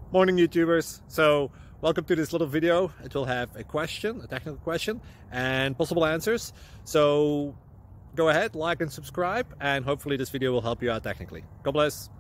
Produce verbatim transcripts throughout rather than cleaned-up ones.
Morning YouTubers. So welcome to this little video. It will have a question, a technical question, and possible answers. So go ahead, like and subscribe, and hopefully this video will help you out technically. God bless.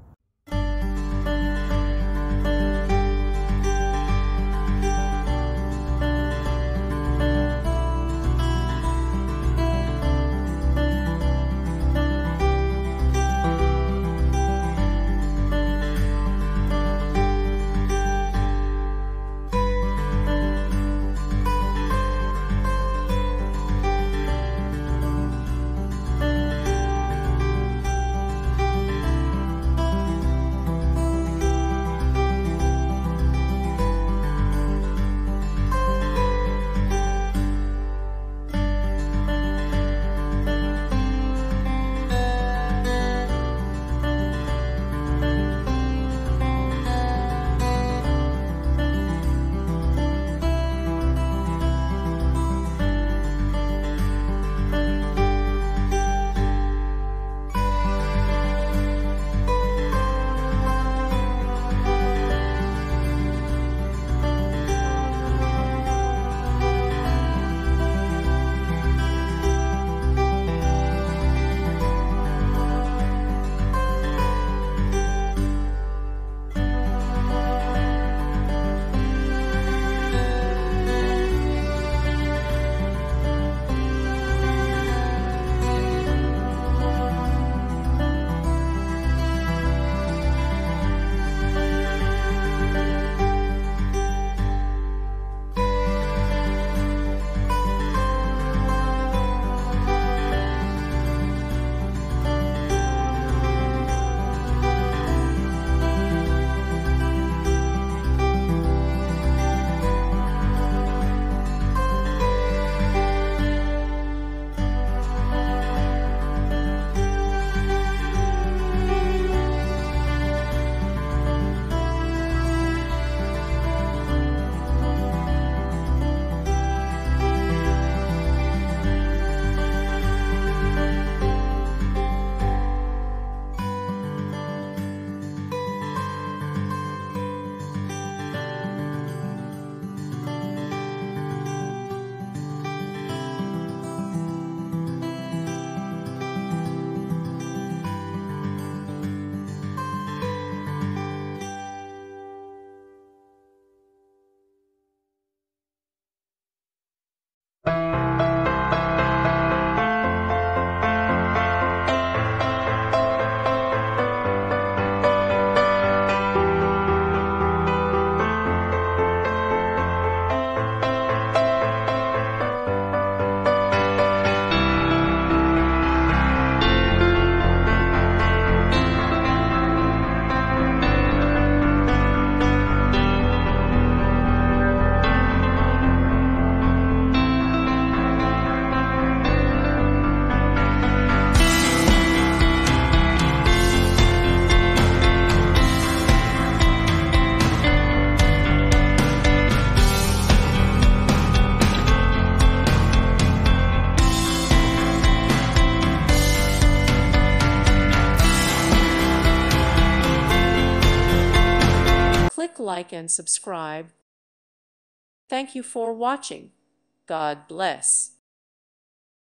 Click like and subscribe. Thank you for watching. God bless.